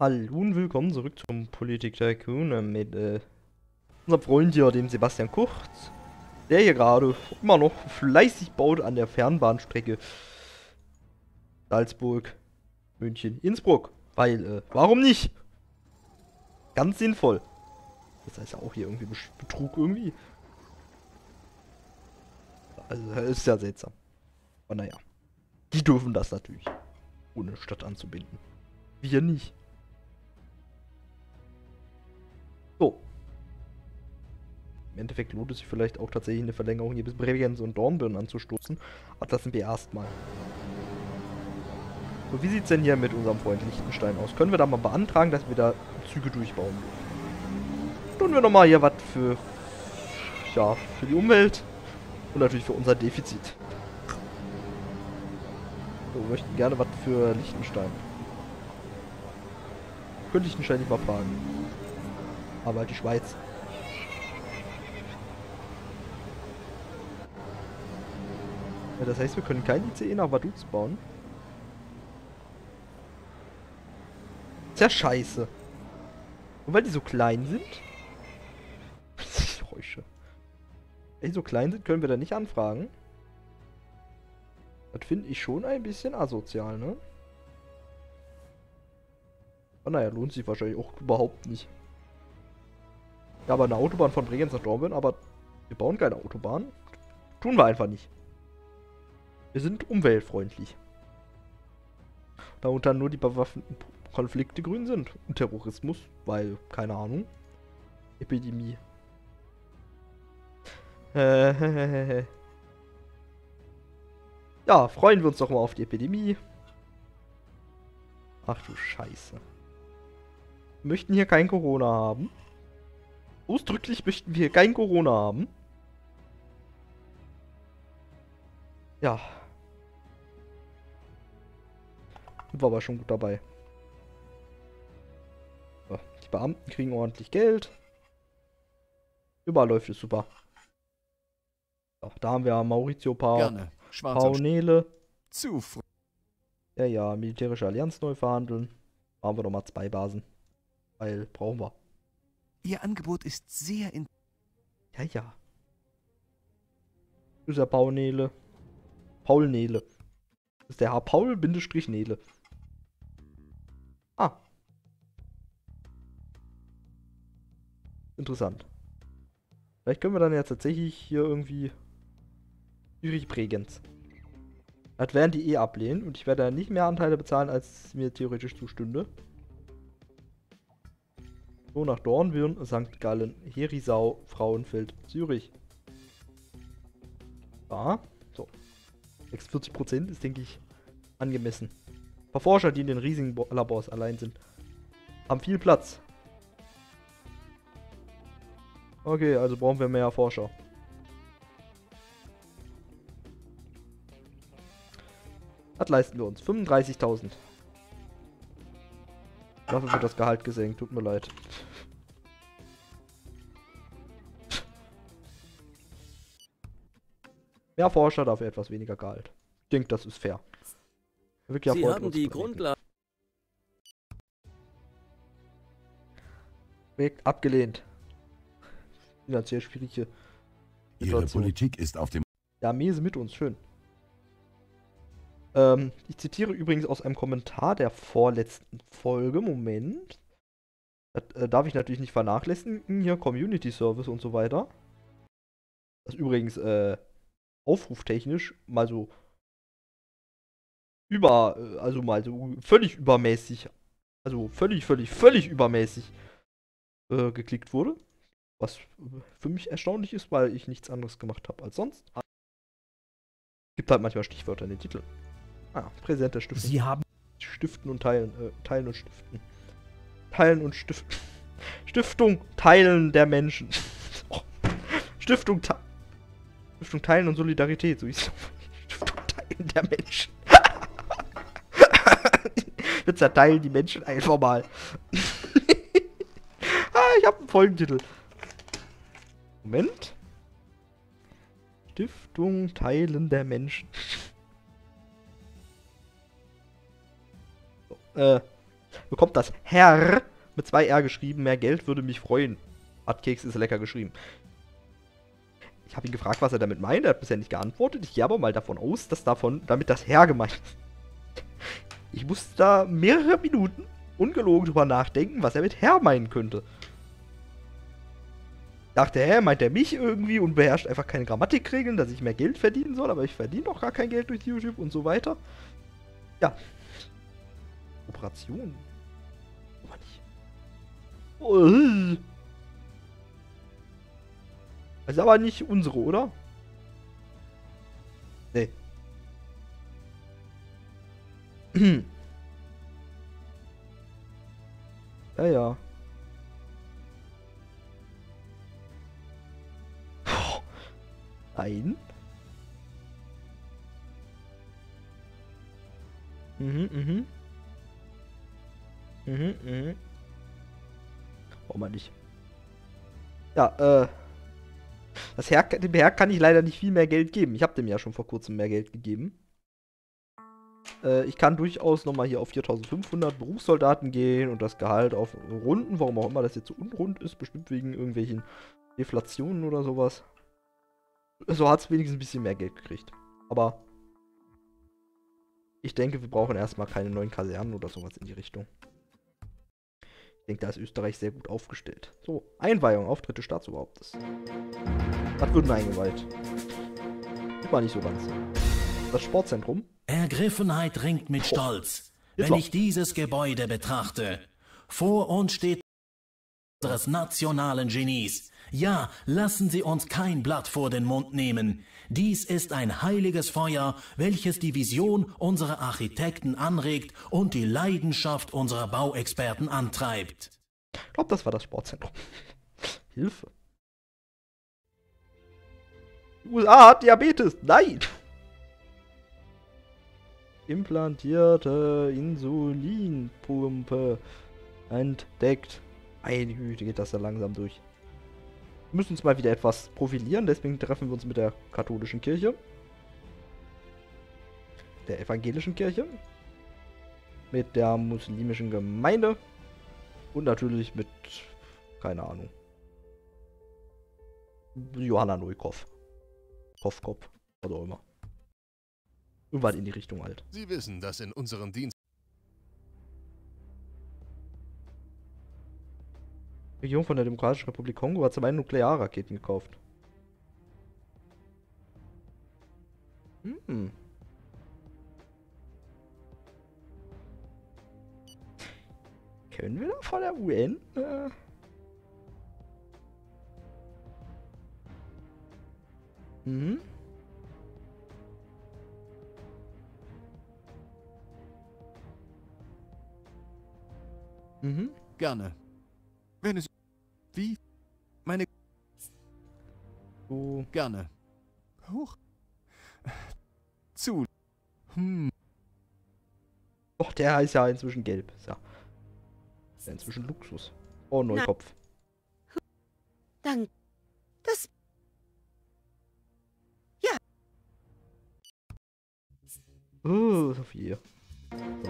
Hallo und willkommen zurück zum Politik Tycoon mit unserem Freund hier, dem Sebastian Kurz, der hier gerade immer noch fleißig baut an der Fernbahnstrecke Salzburg, München, Innsbruck. Weil, warum nicht? Ganz sinnvoll. Das heißt ja auch hier irgendwie Betrug irgendwie. Also, das ist ja seltsam. Aber naja, die dürfen das natürlich, ohne Stadt anzubinden. Wir nicht. So. Im Endeffekt lohnt es sich vielleicht auch tatsächlich eine Verlängerung hier bis Bregenz und Dornbirn anzustoßen. Aber das sind wir erstmal. So, wie sieht es denn hier mit unserem Freund Liechtenstein aus? Können wir da mal beantragen, dass wir da Züge durchbauen? Tun wir nochmal hier was für, ja, für die Umwelt und natürlich für unser Defizit. So, wir möchten gerne was für Liechtenstein. Könnte Liechtenstein nicht mal fragen. Aber halt die Schweiz. Ja, das heißt, wir können kein ICE nach Vaduz bauen. Ist ja scheiße. Und weil die so klein sind. Geräusche. Weil die so klein sind, können wir da nicht anfragen. Das finde ich schon ein bisschen asozial, ne? Aber naja, lohnt sich wahrscheinlich auch überhaupt nicht. Ja, aber eine Autobahn von Bregenz nach Dornbirn, aber wir bauen keine Autobahn. Tun wir einfach nicht. Wir sind umweltfreundlich. Da unter nur die bewaffneten Konflikte grün sind. Und Terrorismus, weil, keine Ahnung. Epidemie. Ja, freuen wir uns doch mal auf die Epidemie. Ach du Scheiße. Wir möchten hier kein Corona haben. Ausdrücklich möchten wir hier kein Corona haben. Ja. Sind wir aber schon gut dabei. So, die Beamten kriegen ordentlich Geld. Überall läuft es super. So, da haben wir Maurizio Gerne. Paunele. Zu Ja, militärische Allianz neu verhandeln. Machen wir doch mal 2 Basen. Weil, brauchen wir. Ihr Angebot ist sehr in... Ja. Dieser Paunele. Paul Nele. Das ist der H. Paul-Nele. Ah. Interessant. Vielleicht können wir dann ja tatsächlich hier irgendwie Zürich-Bregenz. Das werden die ablehnen und ich werde dann nicht mehr Anteile bezahlen, als mir theoretisch zustünde. So, nach Dornbirn, St. Gallen, Herisau, Frauenfeld, Zürich. Ja, so. 46% ist, denke ich, angemessen. Ein paar Forscher, die in den riesigen Labors allein sind, haben viel Platz. Okay, also brauchen wir mehr Forscher. Was leisten wir uns? 35.000. Dafür wird das Gehalt gesenkt, tut mir leid. Mehr Forscher, dafür etwas weniger Gehalt. Ich denke, das ist fair. Wirklich Sie haben die Grundlage. Projekt abgelehnt. Finanziell schwierige Ihre Situation. Politik ist auf dem... Ja, Mese mit uns, schön. Ich zitiere übrigens aus einem Kommentar der vorletzten Folge. Moment. Das darf ich natürlich nicht vernachlässigen. Hier Community Service und so weiter. Das ist übrigens aufruftechnisch mal so mal so völlig übermäßig. Also völlig übermäßig geklickt wurde. Was für mich erstaunlich ist, weil ich nichts anderes gemacht habe als sonst. Gibt halt manchmal Stichwörter in den Titeln. Ah, Präsent der Stiftung. Sie haben Stiften und Teilen. Teilen und Stiften. Teilen und Stiften. Stiftung Teilen der Menschen. Oh. Stiftung Teilen und Solidarität. So hieß es. Stiftung Teilen der Menschen. Wir zerteilen die Menschen einfach mal. Ich habe einen Folgentitel. Moment. Stiftung Teilen der Menschen. So, bekommt das Herr mit 2 R geschrieben. Mehr Geld würde mich freuen. Hat Keks ist lecker geschrieben. Ich habe ihn gefragt, was er damit meint. Er hat bisher nicht geantwortet. Ich gehe aber mal davon aus, dass damit das Herr gemeint ist. Ich musste da mehrere Minuten ungelogen drüber nachdenken, was er mit Herr meinen könnte. Dachte, meint er mich irgendwie und beherrscht einfach keine Grammatikregeln, dass ich mehr Geld verdienen soll, aber ich verdiene doch gar kein Geld durch YouTube und so weiter. Ja. Operation. Aber nicht. Das ist aber nicht unsere, oder? Nee. Ja, ja. Nein. Mhm. Braucht man nicht. Ja, dem Herr kann ich leider nicht viel mehr Geld geben. Ich habe dem ja schon vor kurzem mehr Geld gegeben. Ich kann durchaus nochmal hier auf 4500 Berufssoldaten gehen und das Gehalt auf Runden, warum auch immer das jetzt so unrund ist, bestimmt wegen irgendwelchen Deflationen oder sowas. So hat es wenigstens ein bisschen mehr Geld gekriegt. Aber ich denke, wir brauchen erstmal keine neuen Kasernen oder sowas in die Richtung. Ich denke, da ist Österreich sehr gut aufgestellt. So, Einweihung, Auftritt des Staatsoberhauptes. Was wird denn eingeweiht? War nicht so ganz. Das Sportzentrum. Ergriffenheit ringt mit Stolz, wenn ich dieses Gebäude betrachte. Vor uns steht unseres nationalen Genies. Ja, lassen Sie uns kein Blatt vor den Mund nehmen. Dies ist ein heiliges Feuer, welches die Vision unserer Architekten anregt und die Leidenschaft unserer Bauexperten antreibt. Ich glaube, das war das Sportzentrum. Hilfe. Die USA hat Diabetes. Nein. Implantierte Insulinpumpe entdeckt. Meine Güte, geht das da langsam durch. Wir müssen uns mal wieder etwas profilieren, deswegen treffen wir uns mit der katholischen Kirche. Der evangelischen Kirche. Mit der muslimischen Gemeinde. Und natürlich mit, keine Ahnung, Johanna Neukopf. Kopf, was auch immer. Irgendwann in die Richtung halt. Sie wissen, dass in unseren Dienst... Die Regierung von der Demokratischen Republik Kongo hat zum einen Nuklearraketen gekauft. Können wir da von der UN? Gerne. Wenn es... Wie? Meine... So. Gerne. Hoch. Zu. Och, der ist ja inzwischen gelb. Ist ja inzwischen Luxus. Oh, Neukopf. Danke. Das... Ja. Oh, so viel. So.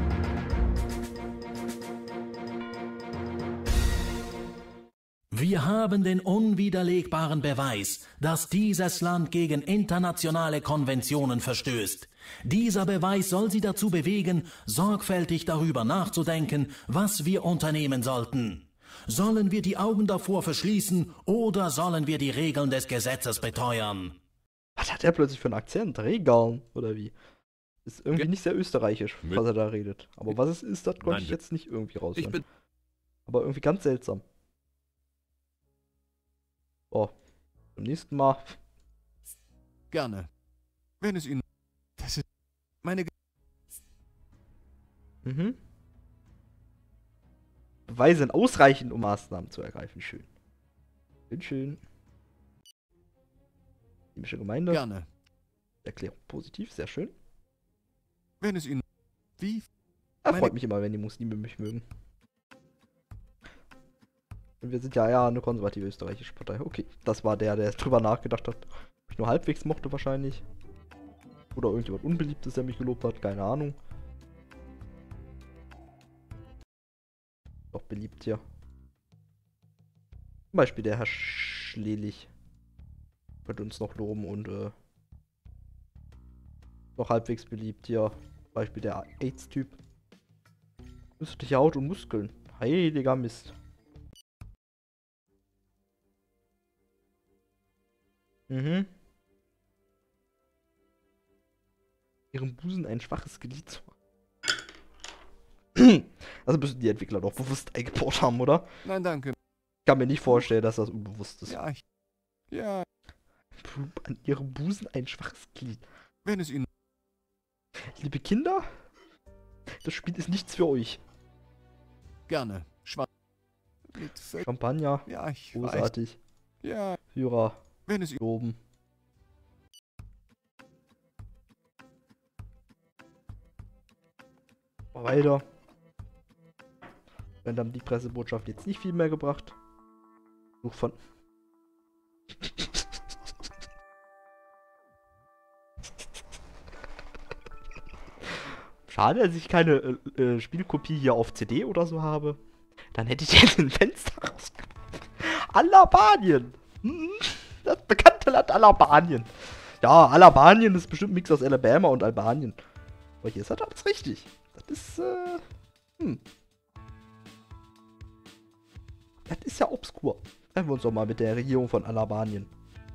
Wir haben den unwiderlegbaren Beweis, dass dieses Land gegen internationale Konventionen verstößt. Dieser Beweis soll Sie dazu bewegen, sorgfältig darüber nachzudenken, was wir unternehmen sollten. Sollen wir die Augen davor verschließen oder sollen wir die Regeln des Gesetzes beteuern? Was hat er plötzlich für einen Akzent? Regeln oder wie? Ist irgendwie nicht sehr österreichisch, was er da redet. Aber was es ist, das konnte ich jetzt nicht irgendwie raushören. Aber irgendwie ganz seltsam. Oh, beim nächsten Mal. Gerne. Wenn es Ihnen... Das ist... Meine... Beweise sind ausreichend, um Maßnahmen zu ergreifen. Schön. Schön. Muslimische Gemeinde. Gerne. Erklärung positiv, sehr schön. Wenn es Ihnen... Wie? Freut mich immer, wenn die Muslime mich mögen. Und wir sind ja eher eine konservative österreichische Partei. Okay, das war der drüber nachgedacht hat. Ich nur halbwegs mochte wahrscheinlich. Oder irgendjemand Unbeliebtes, der mich gelobt hat, keine Ahnung. Doch beliebt hier. Zum Beispiel der Herr Schlelich. Wird uns noch loben und noch halbwegs beliebt hier. Zum Beispiel der AIDS-Typ. Künstliche Haut und Muskeln. Heiliger Mist. Mhm. Ihrem Busen ein schwaches Glied zu machen. Also müssen die Entwickler doch bewusst eingebaut haben, oder? Nein, danke. Ich kann mir nicht vorstellen, dass das unbewusst ist. Ja, ja, An ihrem Busen ein schwaches Glied. wenn es Ihnen... Liebe Kinder, das Spiel ist nichts für euch. Gerne. Champagner, Ja, ich großartig. weiß. Ja, Führer, wenn es Ihnen... loben. Weiter. Wenn dann die Pressebotschaft jetzt nicht viel mehr gebracht. Such von... Schade, dass ich keine Spielkopie hier auf CD oder so habe. Dann hätte ich jetzt ein Fenster rausgebracht. Albanien! Das bekannte Land Albanien. Ja, Albanien ist bestimmt ein Mix aus Alabama und Albanien. Aber hier ist halt alles richtig. Das ist, Das ist ja obskur. Treffen wir uns doch mal mit der Regierung von Albanien.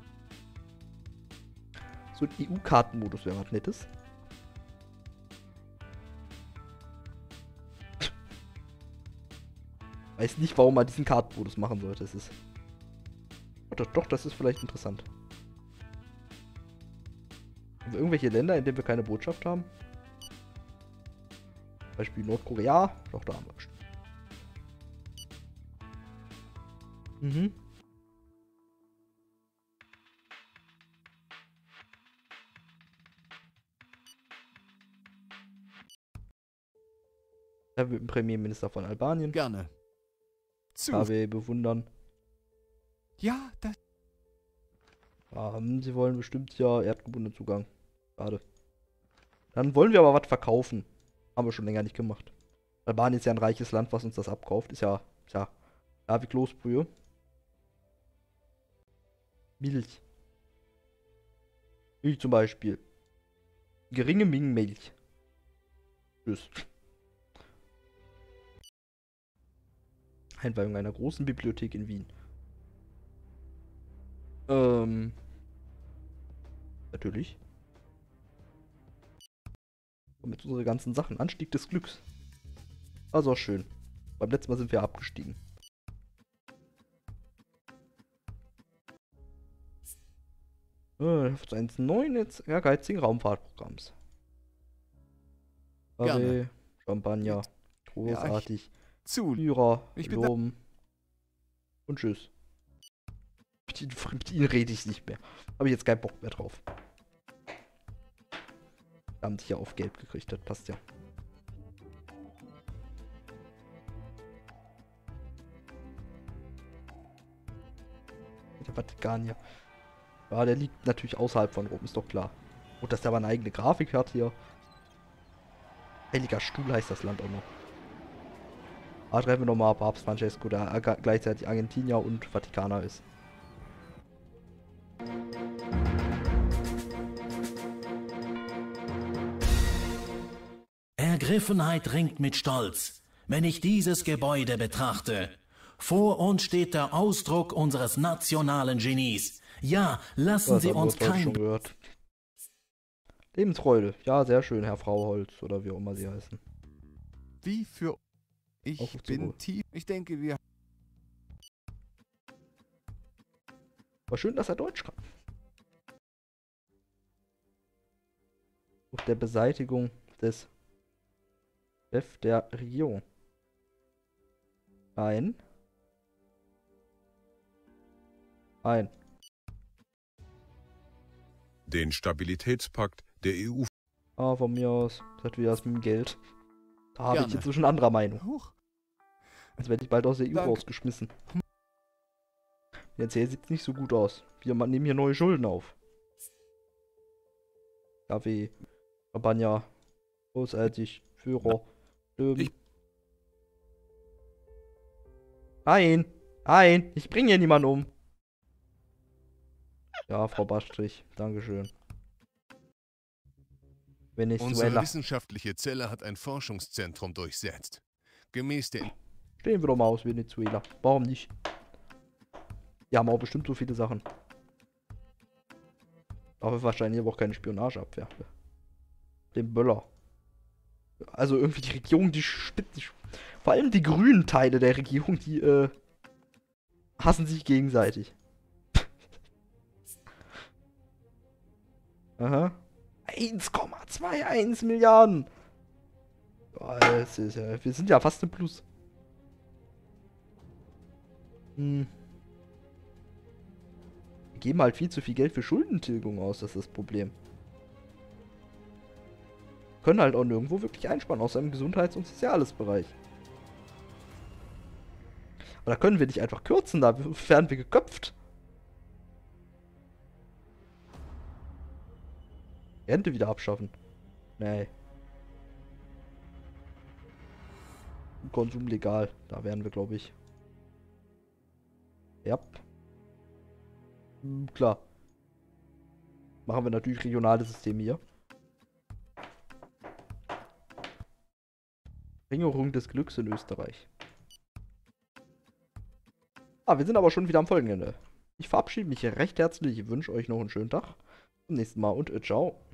So ein EU-Kartenmodus wäre was Nettes. Weiß nicht, warum man diesen Kartenmodus machen sollte. Das ist... Doch, das ist vielleicht interessant. Haben wir irgendwelche Länder, in denen wir keine Botschaft haben? Beispiel Nordkorea. Doch, da haben wir bestimmt. Mhm. Da wird ein Premierminister von Albanien. Gerne. KW bewundern. Ja, das... Sie wollen bestimmt ja erdgebundenen Zugang. Schade. Dann wollen wir aber was verkaufen. Haben wir schon länger nicht gemacht. Albanien ist ja ein reiches Land, was uns das abkauft. Ist ja wie Kloßbrühe. Milch. Milch zum Beispiel. Geringe Mengen Milch. Tschüss. Einweihung einer großen Bibliothek in Wien. Natürlich. Und mit unseren ganzen Sachen. Anstieg des Glücks. Also auch schön. Beim letzten Mal sind wir abgestiegen. Auf 1.9 jetzt ehrgeizigen Raumfahrtprogramms. Gerne. Champagner. Großartig. Zu. Führer. Ich bin Loben. Und tschüss. Mit ihnen rede ich nicht mehr. Habe ich jetzt keinen Bock mehr drauf. Da haben sich ja auf Gelb gekriegt, das passt ja. Der Vatikan hier. Ja, der liegt natürlich außerhalb von Rom, ist doch klar. Und dass der aber eine eigene Grafik hat hier. Heiliger Stuhl heißt das Land auch noch. Da treffen wir nochmal Papst Francesco, der gleichzeitig Argentinier und Vatikaner ist. Ergriffenheit ringt mit Stolz, wenn ich dieses Gebäude betrachte. Vor uns steht der Ausdruck unseres nationalen Genies. Ja, lassen Sie uns kein... gehört. Lebensfreude. Ja, sehr schön, Herr Frau Holz oder wie auch immer Sie heißen. Wie für... Ich bin tief... Ich denke, wir... War schön, dass er Deutsch kann. Auf der Beseitigung des Chef der Regierung. Ein. Den Stabilitätspakt der EU. Ah, von mir aus. Das hat wieder was mit dem Geld. Da habe ich Gerne. inzwischen anderer Meinung. Huch. Jetzt werde ich bald aus der EU Danke. rausgeschmissen. Jetzt sieht es nicht so gut aus. Wir nehmen hier neue Schulden auf. KW, Champagner, großartig, Führer, Löwen. Nein. Nein. Ich bringe hier niemanden um. Ja, Frau Bastrich. Dankeschön. Unsere Venezuela. wissenschaftliche Zelle hat ein Forschungszentrum durchsetzt. Gemäß der... Stehen wir doch mal aus Venezuela. Warum nicht? Die haben auch bestimmt so viele Sachen. Aber wahrscheinlich aber auch keine Spionageabwehr. Den Böller. Also irgendwie die Regierung, die spitzt. Vor allem die grünen Teile der Regierung, die hassen sich gegenseitig. Aha. 1,21 Milliarden. Boah, das ist ja, wir sind ja fast im Plus. Wir geben halt viel zu viel Geld für Schuldentilgung aus, das ist das Problem. Können halt auch nirgendwo wirklich einsparen, außer im Gesundheits- und Soziales-Bereich. Aber da können wir nicht einfach kürzen, da werden wir geköpft. Rente wieder abschaffen. Nee. Konsum legal, da wären wir, glaube ich. Ja. Klar. Machen wir natürlich regionale Systeme hier. Ringerung des Glücks in Österreich. Wir sind aber schon wieder am Folgenende. Ich verabschiede mich recht herzlich, wünsche euch noch einen schönen Tag. Zum nächsten Mal und ciao.